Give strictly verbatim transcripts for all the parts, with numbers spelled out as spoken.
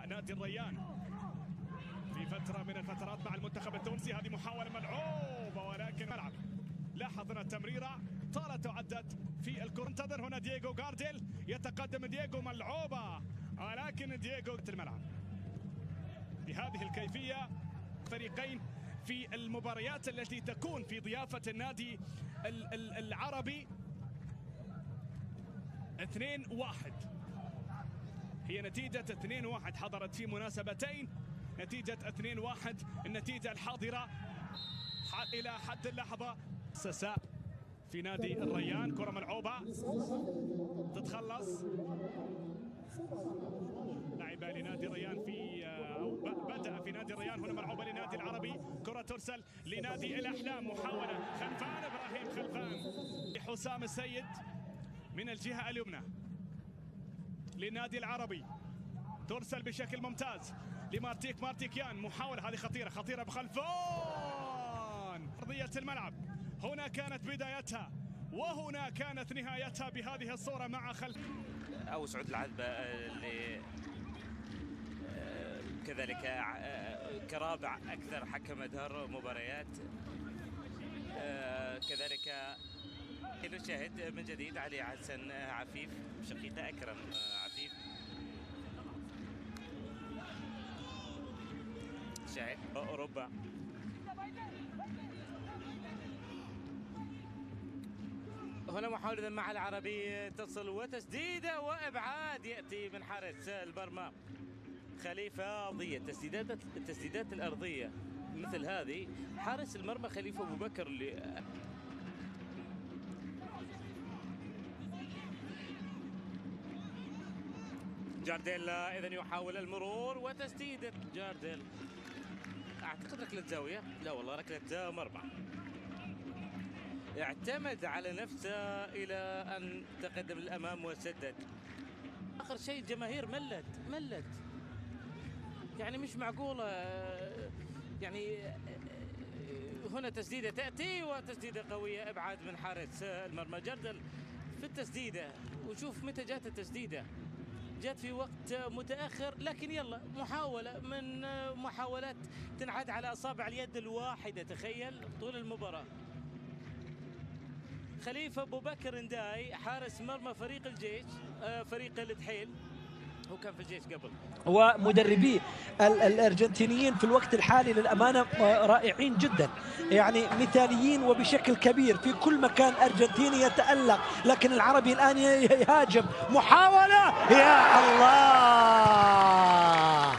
نادي الريان في فترة من الفترات مع المنتخب التونسي. هذه محاولة ملعوبة ولكن ملعب. لاحظ هنا التمريرة طالت وعدت في الكرة. انتظر هنا دييغو غارديل، يتقدم دييغو، ملعوبة ولكن دييغو الملعب. بهذه الكيفية فريقين في المباريات التي تكون في ضيافة النادي العربي. اثنين واحد هي نتيجة اثنين واحد، حضرت في مناسبتين نتيجة اثنين واحد. النتيجة الحاضرة إلى حد اللحظة سساء في نادي الريان. كرة ملعوبة تتخلص لاعبة لنادي الريان في أو بدأ في نادي الريان، هنا ملعوبة لنادي العربي. كرة ترسل لنادي الأحلام، محاولة خلفان إبراهيم خلفان حسام السيد من الجهة اليمنى للنادي العربي، ترسل بشكل ممتاز لمارتيك مارتيكيان. محاولة هذه خطيرة خطيرة بخلفان أرضية الملعب. هنا كانت بدايتها وهنا كانت نهايتها بهذه الصورة مع خلف أو سعود العذبة اللي كذلك كرابع أكثر حكم دار مباريات. كذلك نشاهد من جديد علي حسن عفيف شقيقة أكرم عفيف. شاهد أوروبا هنا محاولة مع العربي، تصل وتسديدة وإبعاد يأتي من حارس المرمى خليفة أرضية. التسديدات التسديدات الأرضية مثل هذه حارس المرمى خليفة أبو بكر اللي جارديل إذا يحاول المرور وتسديدة جارديل. أعتقد ركلة زاوية، لا والله ركلة مرمى. اعتمد على نفسه إلى أن تقدم للأمام وسدد. آخر شيء الجماهير ملت ملت يعني مش معقولة. يعني هنا تسديدة تأتي وتسديدة قوية، إبعاد من حارس المرمى. جارديل في التسديدة، وشوف متى جات التسديدة، جات في وقت متأخر، لكن يلا محاولة من محاولات تنعد على أصابع اليد الواحدة. تخيل طول المباراة. خليفة أبو بكر نداي حارس مرمى فريق الجيش، فريق الدحيل، هو كان في الجيش قبل. ومدربي الارجنتينيين في الوقت الحالي للامانه رائعين جدا، يعني مثاليين وبشكل كبير في كل مكان ارجنتيني يتالق. لكن العربي الان يهاجم، محاوله يا الله،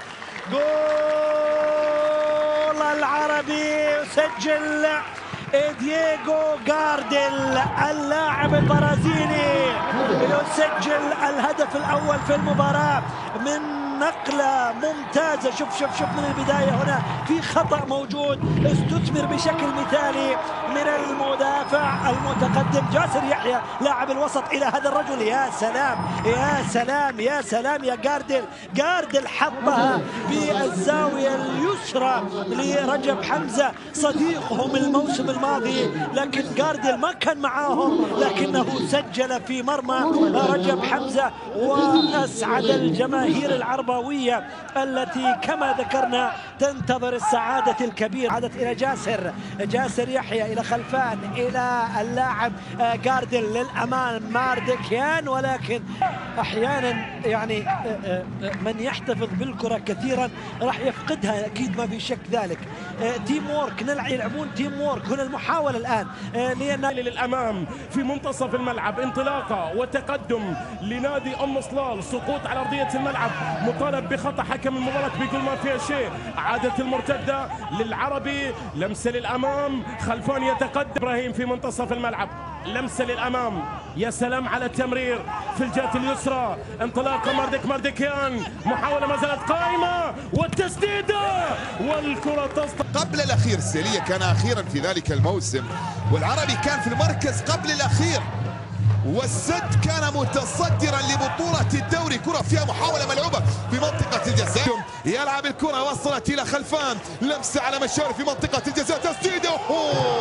جول العربي، سجل دييغو غارديل اللاعب البرازيلي، يسجل الهدف الأول في المباراة من نقلة ممتازة. شوف شوف شوف من البداية هنا في خطأ موجود، استثمر بشكل مثالي من المدافع المتقدم جاسر يحيى لاعب الوسط إلى هذا الرجل. يا سلام يا سلام يا سلام يا غارديل. غارديل حطها بالزاوية اليسرى لرجب حمزة صديقهم الموسم الماضي، لكن غارديل ما كان معاهم، لكنه سجل في مرمى رجب حمزة وأسعد الجماهير العربية التي كما ذكرنا تنتظر السعادة الكبيرة. عادت إلى جاسر جاسر يحيى إلى خلفان إلى اللاعب غارديل للأمام مارديكيان، ولكن أحيانا يعني من يحتفظ بالكرة كثيرا راح يفقدها أكيد، ما في شك ذلك. تيم وورك، يلعبون تيم وورك. هنا المحاولة الآن للأمام في منتصف الملعب، انطلاقة وتقدم لنادي أم صلال، سقوط على أرضية الملعب، مطالب بخطأ حكم المباراة بيقول ما فيها شيء. عادة المرتدة للعربي، لمسة للأمام، خلفان يتقدم إبراهيم في منتصف الملعب، لمسة للأمام. يا سلام على التمرير في الجهة اليسرى، انطلاقة مارديك مارديكيان، محاولة ما زالت قائمة والتسديدة والكرة تصل. قبل الأخير سيلية كان أخيرا في ذلك الموسم، والعربي كان في المركز قبل الأخير، والسد كان متصدرا لبطولة الدوري. كرة فيها محاولة ملعوبة في منطقة الجزاء، يلعب الكرة وصلت إلى خلفان، لمسة على مشاري في منطقة الجزاء، تسديده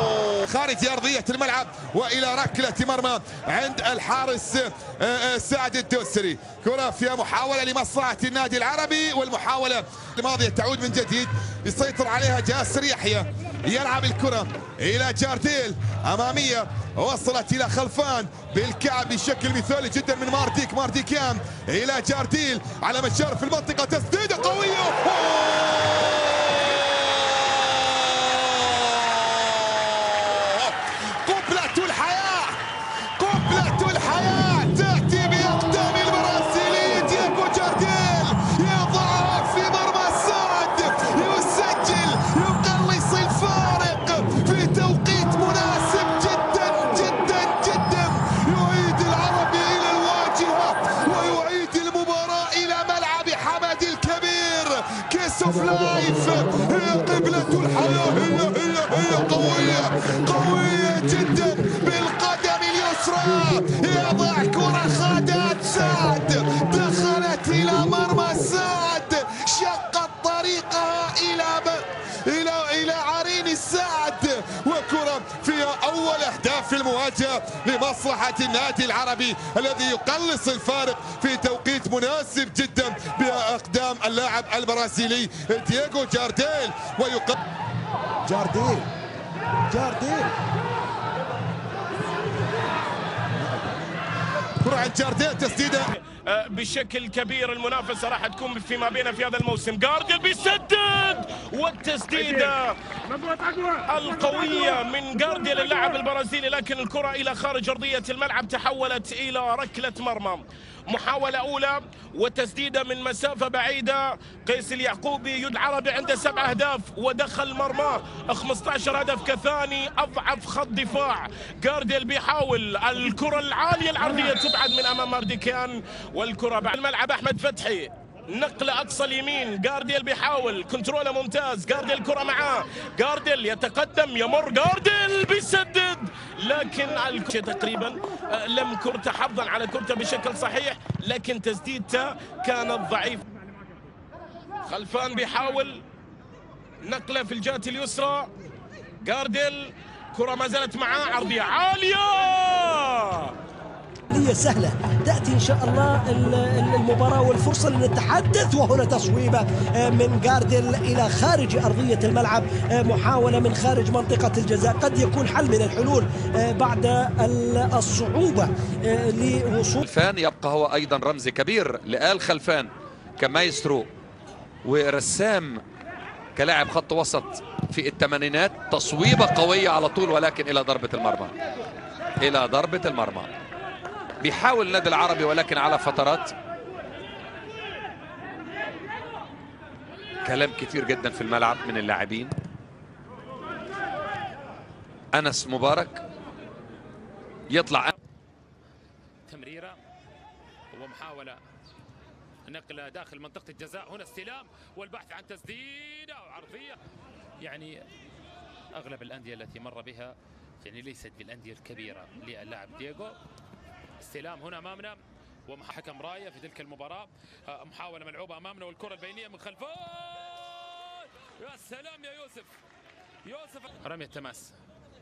خارج أرضية الملعب وإلى ركلة مرمى عند الحارس سعد الدوسري. كرة فيها محاولة لمصلحة النادي العربي، والمحاولة الماضية تعود من جديد، يسيطر عليها جاسر يحيى، يلعب الكرة إلى جارديل أمامية، وصلت إلى خلفان بالكعب بشكل مثالي جدا من مارديك مارديكيان إلى جارديل على مشارف المنطقة، تسديدة قوية. قبلة الحياة، قبلة الحياة تأتي بأقدام البرازيلي دييغو جارديل، يضعها في مرمى السعد، يسجل، يقلص الفارق في توقيت مناسب جدا جدا جدا، يعيد العربي إلى الواجهة ويعيد المباراة إلى ملعب حمد الكبير. كيس اوف لايف، هي قبلة الحياة، هي هي هي قوية قوية جدا بالقدم اليسرى، يضع كرة خادت سعد، دخلت إلى مرمى سعد، شقت طريقها إلى إلى إلى عرين السعد، وكرة فيها أول أهداف المواجهة لمصلحة النادي العربي الذي يقلص الفارق في توقيت مناسب جدا بأقدام اللاعب البرازيلي دييغو جارديل. ويقل جارديل جارديل كرة عند جارديل، تسديدة بشكل كبير. المنافسة راح تكون فيما بين في هذا الموسم. جارديل بيسدد، والتسديدة القوية من جارديل اللاعب البرازيلي، لكن الكرة إلى خارج أرضية الملعب تحولت إلى ركلة مرمى. محاولة أولى وتسديدة من مسافة بعيدة. قيس اليعقوبي يد عربي عنده سبع أهداف ودخل مرماه خمسة عشر هدف كثاني، أضعف خط دفاع. جارديل بيحاول الكرة العالية العرضية تبعد من أمام مارديكيان، والكرة بعد الملعب. أحمد فتحي نقلة أقصى اليمين، جارديل بيحاول كنتروله ممتاز، جارديل كرة معاه، جارديل يتقدم يمر، جارديل بيسدد، لكن الكرة تقريبا لم كرته حظا على كرته بشكل صحيح، لكن تسديدته كانت ضعيفة. خلفان بيحاول نقلة في الجهة اليسرى، جارديل كرة ما زالت معاه، عرضية عالية هي سهلة، تأتي إن شاء الله المباراة والفرصة لنتحدث. وهنا تصويبة من جارديل إلى خارج أرضية الملعب، محاولة من خارج منطقة الجزاء، قد يكون حل من الحلول بعد الصعوبة لوصول. خلفان يبقى هو أيضا رمز كبير لآل خلفان كمايسترو ورسام كلاعب خط وسط في الثمانينات. تصويبة قوية على طول، ولكن إلى ضربة المرمى، إلى ضربة المرمى. بيحاول النادي العربي ولكن على فترات. كلام كتير جدا في الملعب من اللاعبين. أنس مبارك يطلع تمريرة ومحاولة نقلة داخل منطقة الجزاء، هنا استلام والبحث عن تسديدة وعرضية. يعني أغلب الأندية التي مر بها يعني ليست بالأندية الكبيرة للاعب دييغو. استلام هنا امامنا وحكم رايه في تلك المباراه. محاوله ملعوبه امامنا والكره البينيه من خلفان. يا سلام يا يوسف، يوسف رمي التماس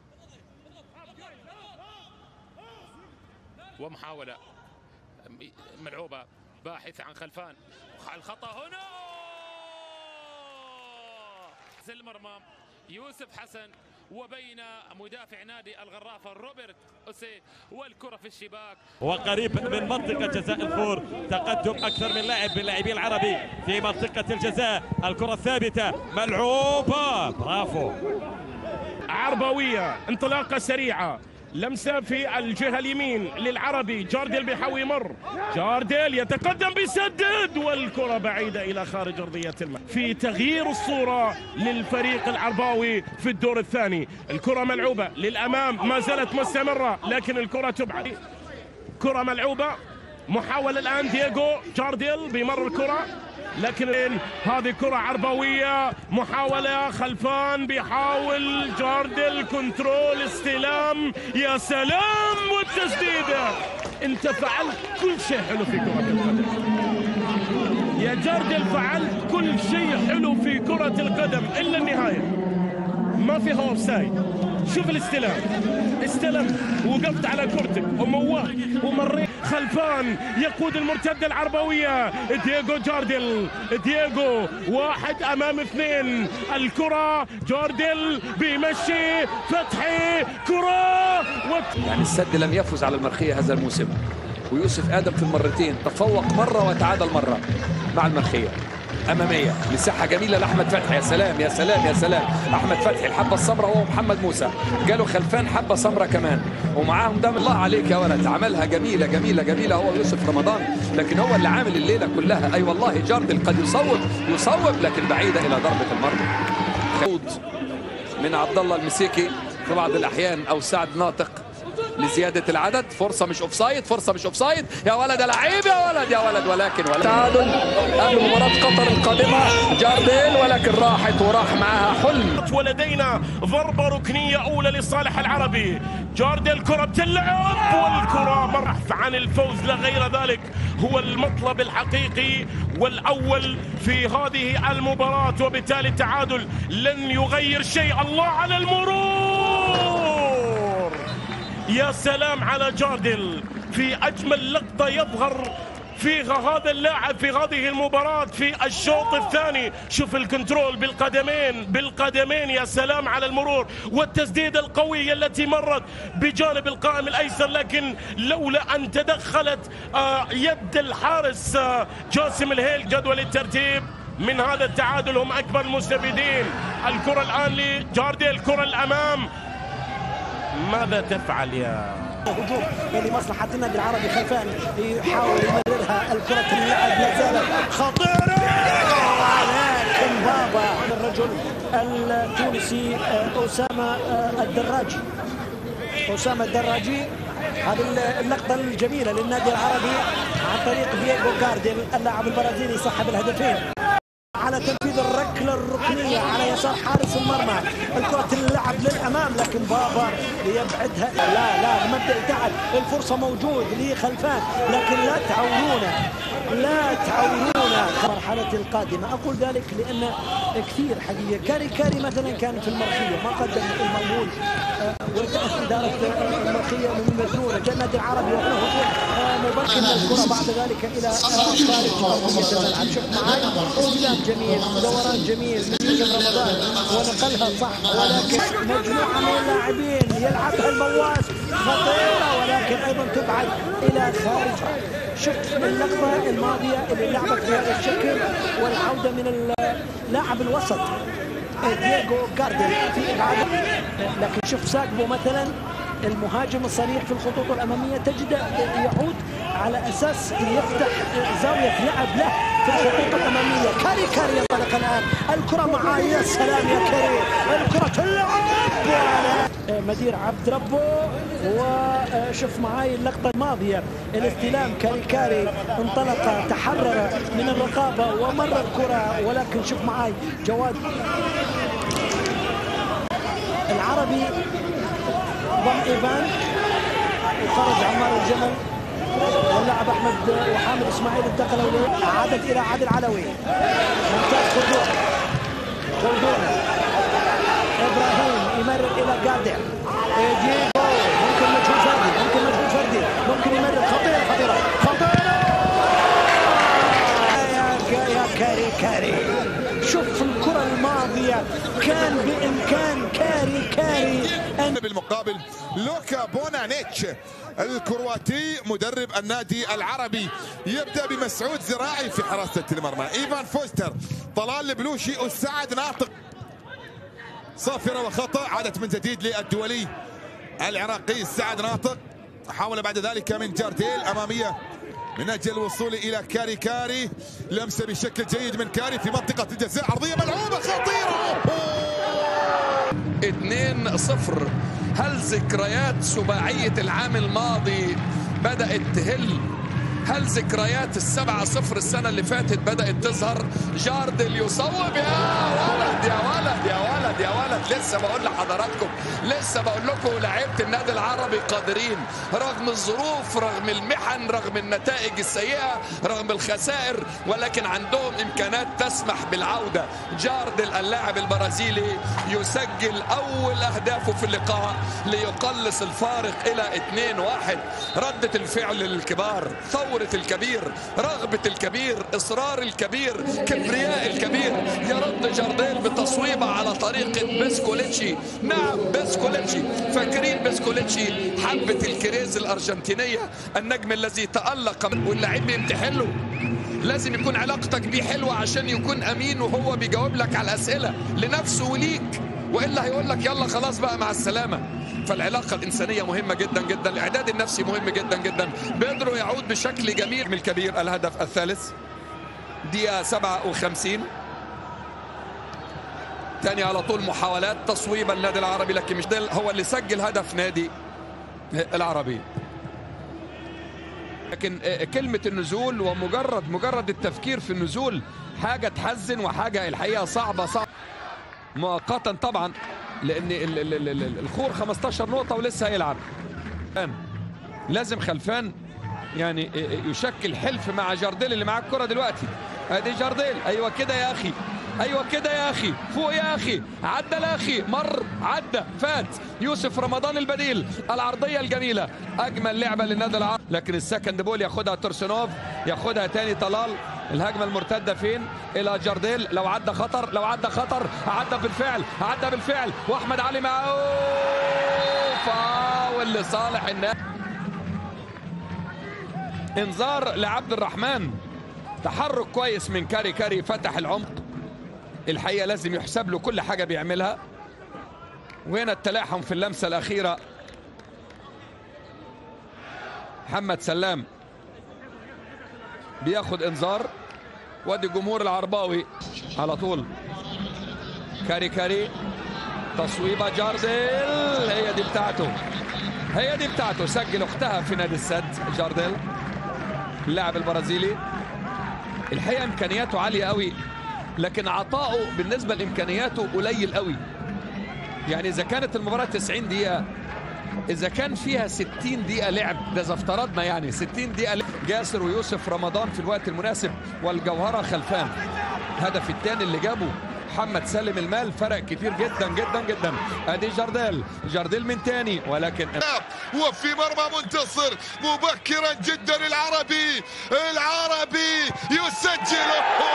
ومحاوله ملعوبه باحثه عن خلفان. الخطا هنا المرمى يوسف حسن وبين مدافع نادي الغرافة روبرت أوسي، والكرة في الشباك وقريب من منطقة جزاء الفور. تقدم أكثر من لاعب من لاعبي العربي في منطقة الجزاء. الكرة الثابتة ملعوبة، برافو. عربوية، انطلاقة سريعة، لمسة في الجهة اليمين للعربي. جارديل بيحاول يمر، جارديل يتقدم بيسدد، والكرة بعيدة إلى خارج أرضية الملعب. في تغيير الصورة للفريق العرباوي في الدور الثاني. الكرة ملعوبة للأمام، ما زالت مستمرة، لكن الكرة تبعد. كرة ملعوبة، محاولة الآن دييغو جارديل بيمر الكرة، لكن هذه كرة عربوية. محاولة خلفان بيحاول جارديل كنترول استلام، يا سلام، والتسديدة. انت فعلت كل شيء حلو في كرة القدم يا جارديل، فعلت كل شيء حلو في كرة القدم إلا النهاية، ما فيها اوفسايد. شوف الاستلام، استلم وقفت على كرتك وموه ومريت خلفان، يقود المرتده العربويه دييغو جارديل. دييغو واحد امام اثنين، الكره جارديل بيمشي فتحي كره و... يعني السد لم يفز على المرخيه هذا الموسم، ويوسف ادم في المرتين تفوق مره وتعادل مره مع المرخيه. اماميه مساحه جميله لاحمد فتحي، يا سلام يا سلام يا سلام. احمد فتحي الحبه السمراء هو محمد موسى، جاله خلفان حبه سمراء كمان ومعاهم دم. الله عليك يا ولد، عملها جميله جميله جميله هو يوسف رمضان، لكن هو اللي عامل الليله كلها. اي أيوة والله جاردل قد يصوب يصوب لكن بعيده الى ضربه المرمى. من عبد الله المسيكي في بعض الاحيان او سعد ناطق لزياده العدد. فرصه مش اوفسايد، فرصه مش اوفسايد يا ولد، لعيب يا ولد يا ولد. ولكن ولكن تعادل قبل مباراه قطر القادمه جارديل، ولكن راحت وراح معها حلم. ولدينا ضربه ركنيه اولى لصالح العربي. جارديل كره بتلعب والكره مرح عن الفوز، لا غير ذلك هو المطلب الحقيقي والاول في هذه المباراه، وبالتالي التعادل لن يغير شيء. الله على المرور، يا سلام على جارديل في أجمل لقطة يظهر فيها هذا اللاعب في هذه المباراة في الشوط الثاني. شوف الكنترول بالقدمين بالقدمين، يا سلام على المرور والتسديدة القوية التي مرت بجانب القائم الأيسر، لكن لولا أن تدخلت يد الحارس جاسم الهيل جدول الترتيب من هذا التعادل هم أكبر المستفيدين. الكرة الآن لجارديل، الكرة الأمام، ماذا تفعل يا هجوم لمصلحة النادي العربي. خلفان يحاول يمررها، الكرة اللعب لا زالت خطيرة، ولكن بابا الرجل التونسي أسامة الدراجي أسامة الدراجي. هذه اللقطة الجميلة للنادي العربي عن طريق دييغو جارديل اللاعب البرازيلي صاحب الهدفين على تنفيذ الركله الركنيه على يسار حارس المرمى. الكره اللعب للامام لكن بابا يبعدها. لا لا المبدا يتعب، الفرصه موجود لخلفان لكن لا تعورونه لا تعورونه المرحله القادمه. اقول ذلك لان كثير حقيقه كاري كاري مثلا كان في المرخيه ما قدم المأمول، وانتهت اداره المرخيه من مزنونه. جاء النادي العربي وهنا هجوم مبكر الكره بعد ذلك الى خارج ارضيه الملعب. شوف معي استلام جميل، دوران جميل من يوسف رمضان ونقلها صح، ولكن مجموعه من اللاعبين يلعبها المواس خطيره ولكن ايضا تبعد الى خارج. شفت اللقطه الماضيه اللي لعبت بهذا الشكل والعوده من اللاعب الوسط دييغو جارديل في ابعاد، لكن شوف ساقبو مثلا المهاجم الصريح في الخطوط الاماميه تجد يعود على اساس يفتح زاويه لعب له في الخطوط الاماميه. كاري كاري ينطلق الان، الكره معاه، يا سلام يا كاري، الكره تلعب مدير عبد ربه. وشوف معاي اللقطه الماضيه الاستلام، كاري كاري انطلق تحرر من الرقابه ومر الكره، ولكن شوف معاي جواد العربي ضم ايفان وخرج عمار الجمل واللاعب احمد وحامد اسماعيل انتقلوا له، عادت الى عادل علوي. ممتاز خلدون خلدون ابراهيم يمرر الى جارديل، دييغو ممكن مجهود فردي ممكن مجهود فردي ممكن يمرر، خطيره خطيره خطيره يا يا كاري كاري. شوف الكره الماضيه كان بامكان كاري كاري ان بالمقابل لوكا بونانيتش الكرواتي مدرب النادي العربي يبدا بمسعود زراعي في حراسه المرمى، ايفان فوستر، طلال البلوشي، والسعد ناطق. صافره وخطا، عادت من جديد للدولي العراقي السعد ناطق. حاول بعد ذلك من جارديل اماميه من اجل الوصول الى كاري كاري، لمسه بشكل جيد من كاري في منطقه الجزاء، عرضيه ملعوبه خطيره. اثنين صفر. هل ذكريات سباعيه العام الماضي بدات تهل هل ذكريات السبعة صفر السنة اللي فاتت بدأت تظهر؟ جاردل يصوب، يا ولد يا ولد يا ولد يا ولد. لسه بقول لحضراتكم، لسه بقول لكم لعيبة النادي العربي قادرين رغم الظروف، رغم المحن، رغم النتائج السيئة، رغم الخسائر، ولكن عندهم إمكانات تسمح بالعودة. جاردل اللاعب البرازيلي يسجل أول أهدافه في اللقاء ليقلص الفارق إلى اثنين واحد. ردة الفعل للكبار، ثورة الكبير، رغبة الكبير، إصرار الكبير، كبرياء الكبير. يرد جارديل بتصويبة على طريقة بسكوليتشي. نعم بسكوليتشي، فاكرين بسكوليتشي حبة الكريز الأرجنتينية، النجم الذي تألق واللاعب بيمتحن له. لازم يكون علاقتك بيه حلوة عشان يكون أمين وهو بيجاوب لك على الأسئلة لنفسه وليك، وإلا هيقول لك يلا خلاص بقى مع السلامة. فالعلاقة الإنسانية مهمة جدا جدا، الإعداد النفسي مهم جدا جدا. بيدرو يعود بشكل جميل من الكبير. الهدف الثالث دقيقة سبعة وخمسين. تاني على طول محاولات تصويب النادي العربي، لكن مش ده هو اللي سجل هدف نادي العربي. لكن كلمة النزول ومجرد مجرد التفكير في النزول حاجة تحزن وحاجة الحقيقة صعبة صعبة مؤقتا طبعا، لأن الخور خمستاشر نقطة ولسه هيلعب. لازم خلفان يعني يشكل حلف مع جارديل اللي معاه الكرة دلوقتي. ادي جارديل، ايوه كده يا اخي، ايوه كده يا اخي، فوق يا اخي، عدى يا اخي، مر عدى فات. يوسف رمضان البديل، العرضيه الجميله، اجمل لعبه للنادي العربي. لكن السكند بول ياخدها تورسينوف، ياخدها تاني طلال. الهجمه المرتده فين؟ الى جارديل. لو عدى خطر، لو عدى خطر، عدى بالفعل، عدى بالفعل، واحمد علي معاه فاول لصالح النادي. انذار لعبد الرحمن، تحرك كويس من كاري. كاري فتح العمق، الحقيقة لازم يحسب له كل حاجة بيعملها. وهنا التلاحم في اللمسة الأخيرة. محمد سلام بياخد انذار، وادي جمهور العرباوي على طول. كاري كاري، تصويبة جارديل، هي دي بتاعته، هي دي بتاعته. سجل اختها في نادي السد جارديل اللاعب البرازيلي. الحقيقة امكانياته عالية قوي، لكن عطاؤه بالنسبة لامكانياته قليل قوي. يعني اذا كانت المباراة تسعين دقيقة، اذا كان فيها ستين دقيقة لعب، ده اذا افترضنا يعني ستين دقيقة لعب. جاسر ويوسف رمضان في الوقت المناسب، والجوهرة خلفان. الهدف الثاني اللي جابه محمد سالم المال فرق كتير جدا جدا جدا. ادي جارديل، جارديل من تاني، ولكن وفي مرمى منتصر مبكرا جدا. العربي العربي يسجل.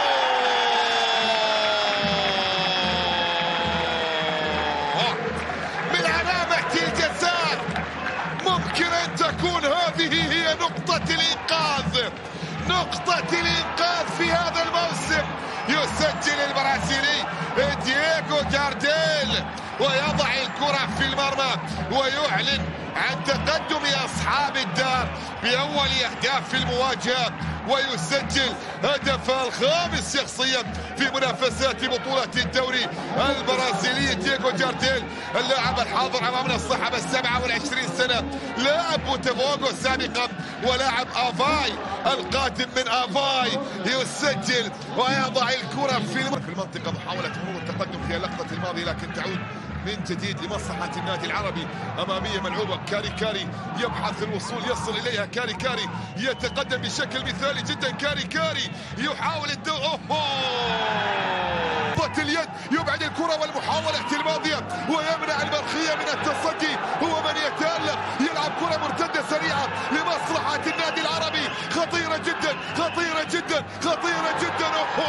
من علامة الجزاء ممكن ان تكون هذه هي نقطة الانقاذ، نقطة الانقاذ في هذا الموسم. يسجل البرازيلي دييغو جارديل ويضع الكرة في المرمى ويعلن عن تقدم أصحاب الدار بأول أهداف المواجهة، ويسجل هدفه الخامس شخصيا في منافسات بطولة الدوري البرازيلي. دييغو جارديل اللاعب الحاضر أمامنا صاحب السبعة والعشرين سنة، لاعب بوتافوغو سابقا ولاعب آفاي القادم من آفاي، يسجل ويضع الكرة في المنطقة. محاولة مرور التقدم في اللقطة الماضية لكن تعود من جديد لمصلحة النادي العربي. أمامية ملعوبة، كاري كاري يبحث الوصول، يصل إليها كاري كاري، يتقدم بشكل مثالي جدا. كاري كاري يحاول الدو أوه اليد، يبعد الكرة والمحاولة الماضية ويمنع البرخية من التصدي. هو من يتألق، يلعب كرة مرتدة سريعة لمصلحة النادي العربي. خطيرة جدا خطيرة جدا خطيرة جدا.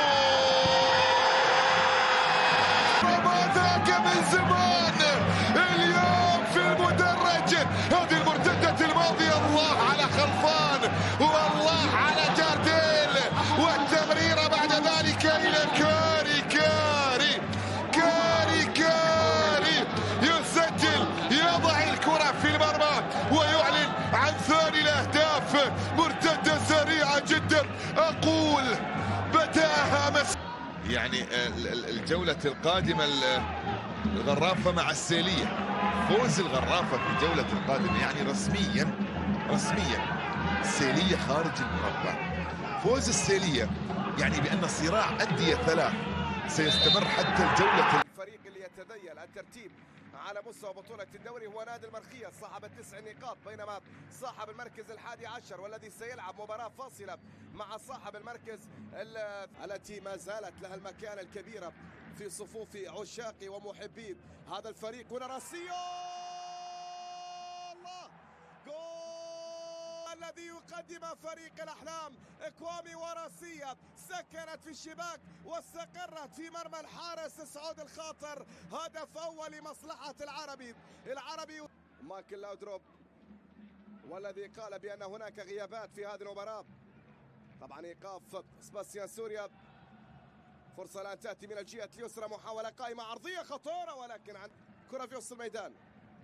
من زمان اليوم في المدرج هذه المرتدة الماضية. الله على خلفان والله على جارديل، والتمريرة بعد ذلك إلى كاري كاري كاري كاري يسجل، يضع الكرة في المرمى ويعلن عن ثاني الأهداف. مرتدة سريعة جدا، أقول بداها مس يعني الجولة القادمة الغرافة مع السيلية. فوز الغرافة في الجولة القادمة يعني رسميا رسميا السيلية خارج المربع. فوز السيلية يعني بأن صراع أندية ثلاث سيستمر حتى الجولة. الفريق اللي يتذيل الترتيب على مستوى بطولة الدوري هو نادي المرخية صاحب التسع نقاط، بينما صاحب المركز الحادي عشر والذي سيلعب مباراة فاصلة مع صاحب المركز التي ما زالت لها المكانة الكبيرة في صفوف عشاق ومحبي هذا الفريق. هنا راسيو الله جول الذي يقدم فريق الأحلام. إكوامي وراسية سكنت في الشباك واستقرت في مرمى الحارس سعود الخاطر. هدف أول لمصلحة العربي. العربي مايكل لاودروب والذي قال بأن هناك غيابات في هذه المباراة. طبعا إيقاف سباستيان سوريا. فرصة الآن تأتي من الجهة اليسرى، محاولة قائمة عرضية خطورة ولكن عن كرة في وسط الميدان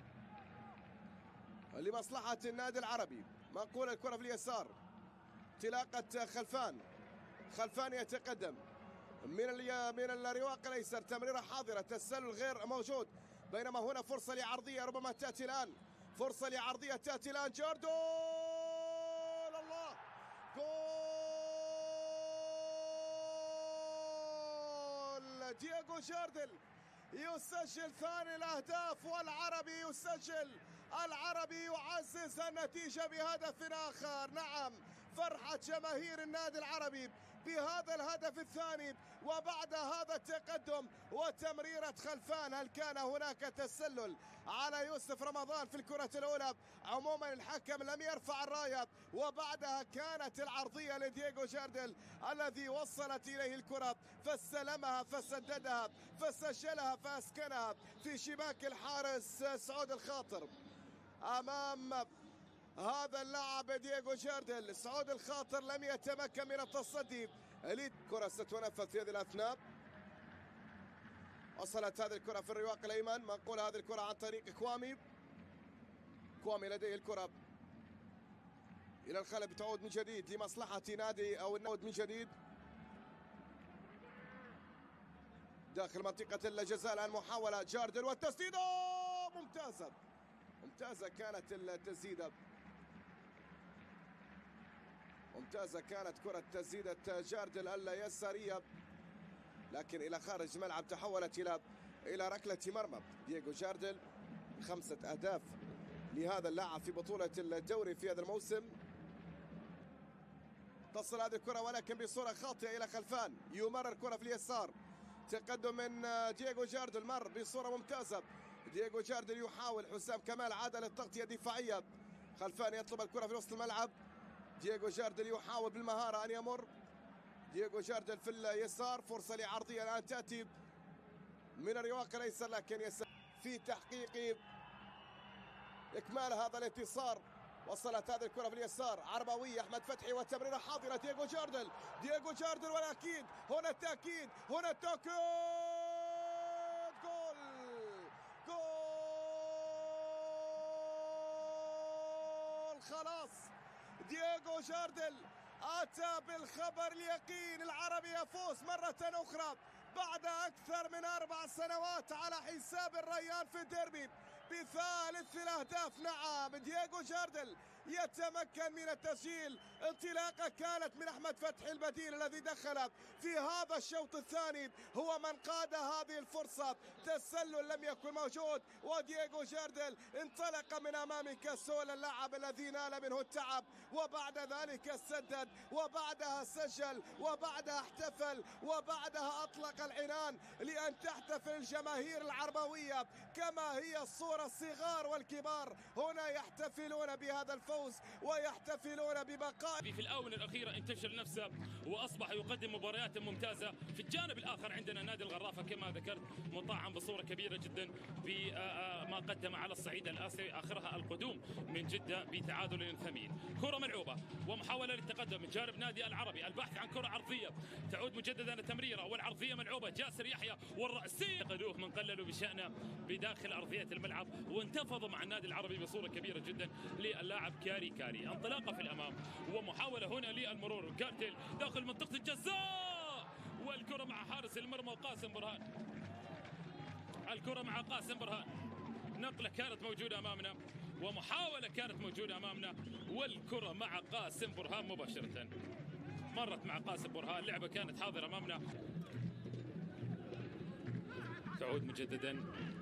لمصلحة النادي العربي. منقول الكرة في اليسار، انطلاقة خلفان. خلفان يتقدم من من الرواق الايسر، تمريره حاضره، تسلل غير موجود. بينما هنا فرصه لعرضيه ربما تاتي الان، فرصه لعرضيه تاتي الان. جاردول الله جول دييغو جاردل يسجل ثاني الاهداف والعربي يسجل. العربي يعزز النتيجة بهدف آخر. نعم، فرحة جماهير النادي العربي بهذا الهدف الثاني وبعد هذا التقدم وتمريرة خلفان. هل كان هناك تسلل على يوسف رمضان في الكرة الأولى؟ عموما الحكم لم يرفع الراية، وبعدها كانت العرضية لدييغو جاردل الذي وصلت إليه الكرة فاستلمها فسددها فسجلها فأسكنها في شباك الحارس سعود الخاطر. أمام هذا اللاعب دييغو جاردل سعود الخاطر لم يتمكن من التصدي. الكرة ستنفذ في هذه الأثناء. وصلت هذه الكرة في الرواق الأيمن، منقول هذه الكرة عن طريق كوامي. كوامي لديه الكرة إلى الخلف، تعود من جديد لمصلحة نادي أو النود من جديد داخل منطقة الجزاء. الآن محاولة جاردل والتسديدة ممتازة ممتازة كانت التسديدة ممتازة كانت كرة تسديدة جاردل اليسارية، لكن إلى خارج الملعب تحولت إلى إلى ركلة مرمى. دييغو جاردل خمسة أهداف لهذا اللاعب في بطولة الدوري في هذا الموسم. تصل هذه الكرة ولكن بصورة خاطئة إلى خلفان، يمرر كرة في اليسار. تقدم من دييغو جاردل، مر بصورة ممتازة. دييغو جاردل يحاول، حسام كمال عاد للتغطية الدفاعية. خلفان يطلب الكرة في وسط الملعب. دييغو جاردل يحاول بالمهارة أن يمر. دييغو جاردل في اليسار، فرصة لعرضية الآن تأتي من الرواق الأيسر، لكن يسار في تحقيق إكمال هذا الانتصار. وصلت هذه الكرة في اليسار، عربوية، أحمد فتحي وتمريرة حاضرة. دييغو جاردل دييغو جاردل ولكن هنا التأكيد، هنا التأكيد. جول جول خلاص. دييغو جاردل أتى بالخبر اليقين. العربي يفوز مرة أخرى بعد أكثر من أربع سنوات على حساب الريان في الديربي بثالث الأهداف. نعم، دييغو جاردل يتمكن من التسجيل. انطلاقة كانت من أحمد فتحي البديل الذي دخل في هذا الشوط الثاني، هو من قاد هذه الفرصة. تسلل لم يكن موجود ودييغو جاردل انطلق من أمام كاسول اللاعب الذي نال منه التعب، وبعد ذلك سدد وبعدها سجل وبعدها احتفل وبعدها أطلق العنان لأن تحتفل الجماهير العربوية كما هي الصورة. الصغار والكبار هنا يحتفلون بهذا الفوز ويحتفلون ببقاء. في الآونة الأخيرة انتشر نفسه وأصبح يقدم مباريات ممتازة. في الجانب الآخر عندنا نادي الغرافة كما ذكرت مطعم بصورة كبيرة جدا بما قدم على الصعيد الآسيوي، آخرها القدوم من جدة بتعادل ثمين. كرة ملعوبة ومحاولة للتقدم من جانب نادي العربي، البحث عن كرة عرضية، تعود مجددا التمريرة والعرضية ملعوبة. جاسر يحيى والرأسية قدوه من قللوا بشأنه بداخل أرضية الملعب وانتفضوا مع النادي العربي بصورة كبيرة جدا للاعب كاري كاري. انطلاقة في الأمام ومحاولة هنا للمرور. جاردل داخل منطقة الجزاء والكرة مع حارس المرمى وقاسم برهان. الكرة مع قاسم برهان، نقلة كانت موجودة أمامنا ومحاولة كانت موجودة أمامنا، والكرة مع قاسم برهان مباشرة، مرت مع قاسم برهان، لعبة كانت حاضرة أمامنا. تعود مجددا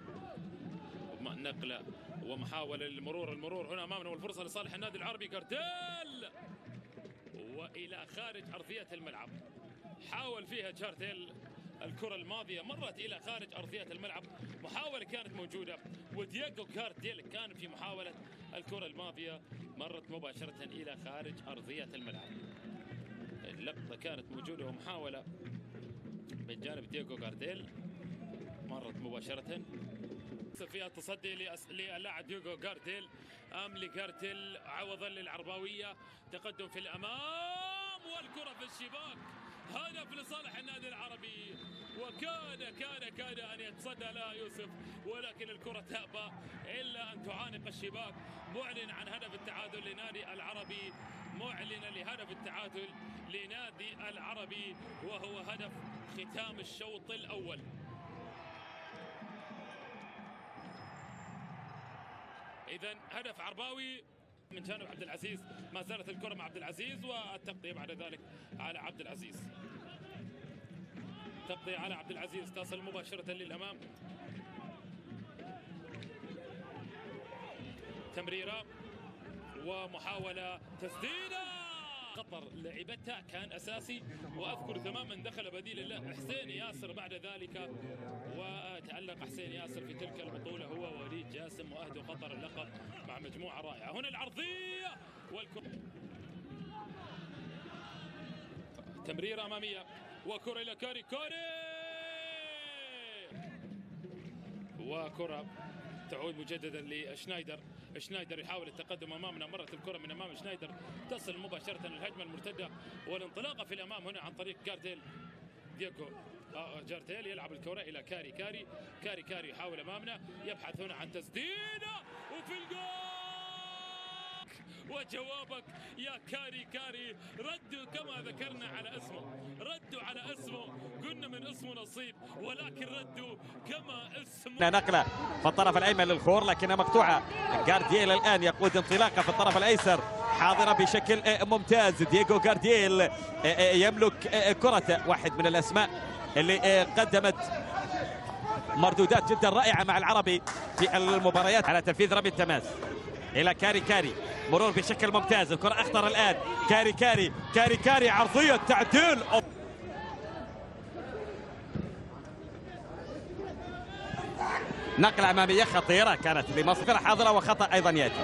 نقلة ومحاولة للمرور، المرور هنا أمامنا والفرصة لصالح النادي العربي. جارتيل وإلى خارج أرضية الملعب، حاول فيها جارتيل الكرة الماضية، مرت إلى خارج أرضية الملعب، محاولة كانت موجودة، ودييغو جارتيل كان في محاولة الكرة الماضية، مرت مباشرة إلى خارج أرضية الملعب. اللقطة كانت موجودة ومحاولة من جانب دييغو جارتيل، مرت مباشرة فيها التصدي للاعب دييغو جارتيل، أم لجارتيل عوضا للعرباوية، تقدم في الأمام والكرة في الشباك، هدف لصالح النادي العربي، وكاد كاد كاد أن يتصدى لها يوسف، ولكن الكرة تأبى إلا أن تعانق الشباك. معلن عن هدف التعادل لنادي العربي، معلن لهدف التعادل لنادي العربي، وهو هدف ختام الشوط الأول. إذن هدف عرباوي من جانب عبد العزيز، ما زالت الكرة مع عبد العزيز، والتغطية بعد ذلك على عبد العزيز، تغطية على عبد العزيز تصل مباشرة للأمام، تمريرة ومحاولة تسديدة، قطر لعبتها كان أساسي، وأذكر تماما دخل بديل الله حسين ياسر بعد ذلك، وتألق حسين ياسر في تلك البطولة هو ووليد جاسم، وأهدوا قطر اللقب مع مجموعة رائعة. هنا العرضية والكرة، تمريرة أمامية وكرة إلى كاري كاري، وكرة تعود مجددا لشنايدر، شنايدر يحاول التقدم امامنا، مرت الكره من امام شنايدر، تصل مباشره الهجمه المرتده والانطلاقه في الامام هنا عن طريق جارتيل. دييغو آه جارتيل يلعب الكره الى كاري كاري كاري كاري يحاول امامنا، يبحث هنا عن تسديده وفي الجول، وجوابك يا كاري كاري، ردوا كما ذكرنا على اسمه، ردوا على اسمه، قلنا من اسمه نصيب، ولكن ردوا كما اسمه. نقلة في الطرف الايمن للخور لكنها مقطوعة. جارديل الان يقود انطلاقة في الطرف الايسر، حاضرة بشكل ممتاز. دييغو جارديل يملك كرة، واحد من الاسماء اللي قدمت مردودات جدا رائعة مع العربي في المباريات على تنفيذ رمي التماس. الى كاري كاري، مرور بشكل ممتاز، الكرة اخطر الان، كاري كاري كاري كاري عرضية تعديل، نقلة امامية خطيرة كانت لمصر، حاضرة وخطأ ايضا ياتي.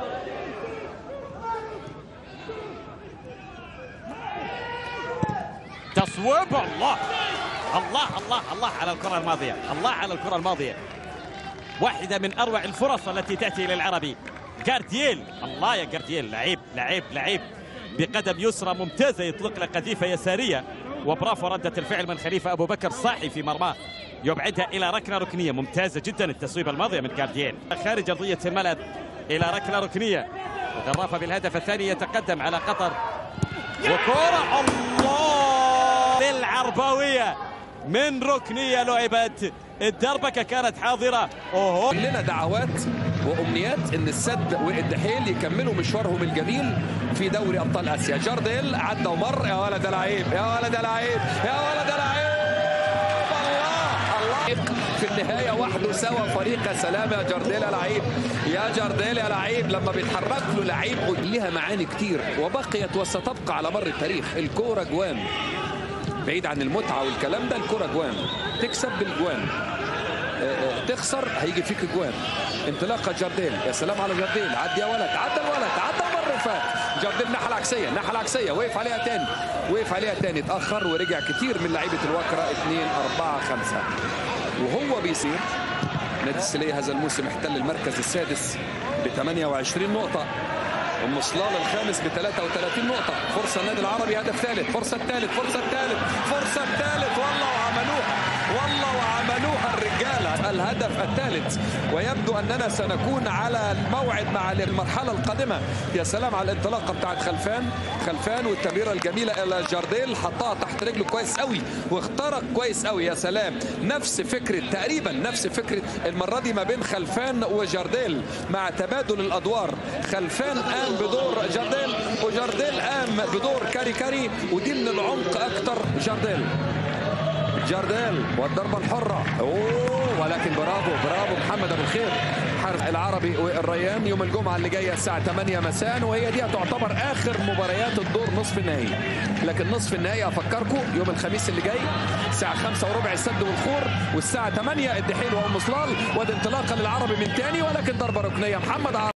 تصويب، الله الله الله الله على الكرة الماضية، الله على الكرة الماضية، واحدة من اروع الفرص التي تاتي للعربي. جارديل، الله يا جارديل، لعيب لعيب لعيب بقدم يسرى ممتازة، يطلق له قذيفة يسارية، وبرافو ردة الفعل من خليفة أبو بكر صاحي في مرماه، يبعدها إلى ركلة ركنية ممتازة جدا. التصويبة الماضية من جارديل خارج أرضية الملعب إلى ركلة ركنية، وغرافة بالهدف الثاني يتقدم على قطر، وكرة الله للعرباوية من ركنية لعبت، الدربكة كانت حاضرة. أوه. لنا دعوات وأمنيات إن السد والدحيل يكملوا مشوارهم الجميل في دوري أبطال آسيا. جارديل عدى ومر، يا ولد لعيب يا ولد لعيب يا ولد لعيب، الله الله في النهاية وحده سوى فريق. سلام يا جارديل يا لعيب، يا جارديل يا لعيب، لما بيتحرك له لعيب لها معاني كتير وبقيت وستبقى على مر التاريخ. الكورة جوان، بعيد عن المتعة والكلام ده، الكرة جوان، تكسب بالجوان، تخسر هيجي فيك جوان. انطلاقة جارديل، يا سلام على جارديل، عدي يا ولد، عدى الولد، عدى المرة اللي فات. جارديل الناحية العكسية، الناحية العكسية، وقف عليها تاني، وقف عليها تاني، اتأخر ورجع كتير من لعيبة الوكرة. اثنين أربعة خمسة، وهو بيصير نادي السلية هذا الموسم احتل المركز السادس ب ثمانية وعشرين نقطة، ام صلال الخامس ب ثلاثة وثلاثين نقطة. فرصة النادي العربي، هدف ثالث، فرصة الثالث، فرصة الثالث، فرصة الثالث، والله وعملوها، والله وعملوها الرجالة. الهدف الثالث، ويبدو أننا سنكون على الموعد مع المرحلة القادمة. يا سلام على الانطلاقة بتاعت خلفان خلفان والتمريرة الجميلة إلى جارديل، حطها تحت رجله كويس قوي واخترق كويس قوي. يا سلام، نفس فكرة تقريبا نفس فكرة المرة دي ما بين خلفان وجارديل مع تبادل الأدوار. خلفان قام بدور جارديل وجارديل قام بدور كاري كاري، ودي من العمق أكتر. جارديل جارديل والضربة الحرة، أوه ولكن برافو برافو محمد أبو الخير. حرب العربي والريان يوم الجمعة اللي جاية الساعة ثمانية مساء، وهي دي تعتبر آخر مباريات الدور نصف النهائي. لكن نصف النهائي أفكركم يوم الخميس اللي جاي الساعة خمسة وربع السد والخور، والساعة ثمانية الدحيل وأم صلال. وادي انطلاقة للعربي من تاني، ولكن ضربة ركنية. محمد